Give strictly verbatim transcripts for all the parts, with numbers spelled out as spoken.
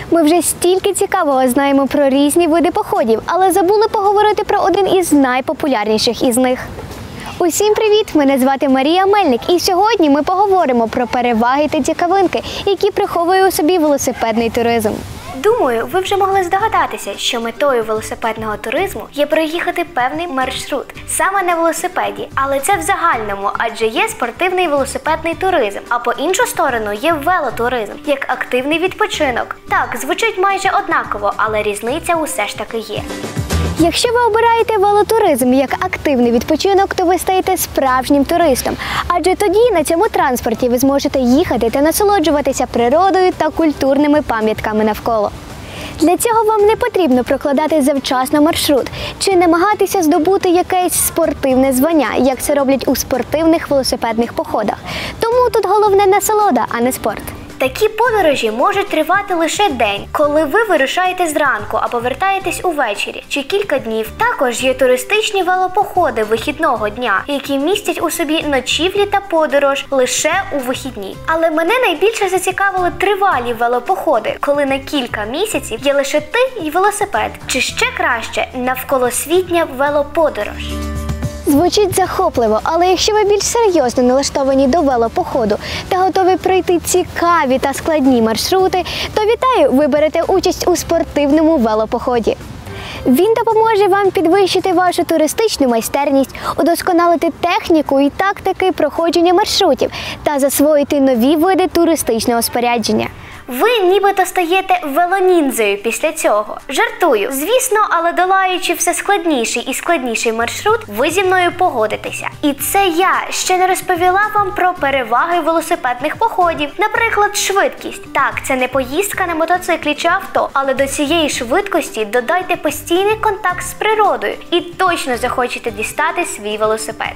Ми вже стільки цікавого знаємо про різні види походів, але забули поговорити про один із найпопулярніших із них. Усім привіт! Мене звати Марія Мельник, і сьогодні ми поговоримо про переваги та цікавинки, які приховує у собі велосипедний туризм. Думаю, ви вже могли здогадатися, що метою велосипедного туризму є проїхати певний маршрут саме на велосипеді. Але це в загальному, адже є спортивний велосипедний туризм, а по іншу сторону є велотуризм, як активний відпочинок. Так, звучить майже однаково, але різниця усе ж таки є. Якщо ви обираєте велотуризм як активний відпочинок, то ви стаєте справжнім туристом. Адже тоді на цьому транспорті ви зможете їхати та насолоджуватися природою та культурними пам'ятками навколо. Для цього вам не потрібно прокладати завчасно маршрут чи намагатися здобути якесь спортивне звання, як це роблять у спортивних велосипедних походах. Тому тут головне насолода, а не спорт. Такі подорожі можуть тривати лише день, коли ви вирушаєте зранку, а повертаєтесь увечері, чи кілька днів. Також є туристичні велопоходи вихідного дня, які містять у собі ночівлі та подорож лише у вихідні. Але мене найбільше зацікавили тривалі велопоходи, коли на кілька місяців є лише ти і велосипед, чи ще краще – навколосвітня велоподорож. Звучить захопливо, але якщо ви більш серйозно налаштовані до велопоходу та готові пройти цікаві та складні маршрути, то вітаю, ви берете участь у спортивному велопоході. Він допоможе вам підвищити вашу туристичну майстерність, удосконалити техніку і тактики проходження маршрутів та засвоїти нові види туристичного спорядження. Ви нібито стаєте велоніндзею після цього. Жартую. Звісно, але долаючи все складніший і складніший маршрут, ви зі мною погодитеся. І це я ще не розповіла вам про переваги велосипедних походів. Наприклад, швидкість. Так, це не поїздка на мотоциклі чи авто, але до цієї швидкості додайте постійний контакт з природою і точно захочете дістати свій велосипед.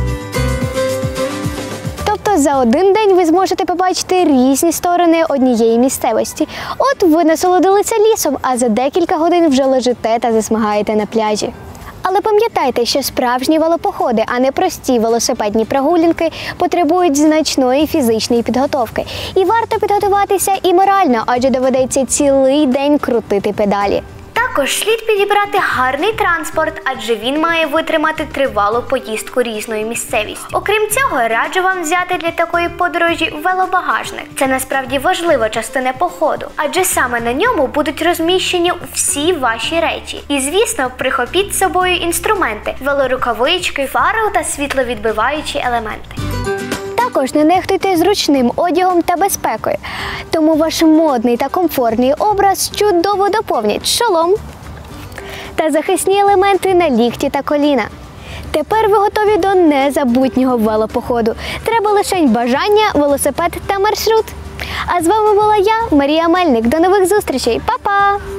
Тобто за один день ви зможете побачити різні сторони однієї місцевості. От ви насолодилися лісом, а за декілька годин вже лежите та засмагаєте на пляжі. Але пам'ятайте, що справжні велопоходи, а не прості велосипедні прогулянки, потребують значної фізичної підготовки. І варто підготуватися і морально, адже доведеться цілий день крутити педалі. Також слід підібрати гарний транспорт, адже він має витримати тривалу поїздку різною місцевістю. Окрім цього, раджу вам взяти для такої подорожі велобагажник. Це насправді важлива частина походу, адже саме на ньому будуть розміщені всі ваші речі. І, звісно, прихопіть з собою інструменти – велорукавички, фару та світловідбиваючі елементи. Також не нехтуйте зручним одягом та безпекою, тому ваш модний та комфортний образ чудово доповнять шолом та захисні елементи на лікті та коліна. Тепер ви готові до незабутнього велопоходу. Треба лише бажання, велосипед та маршрут. А з вами була я, Марія Мельник. До нових зустрічей. Па-па!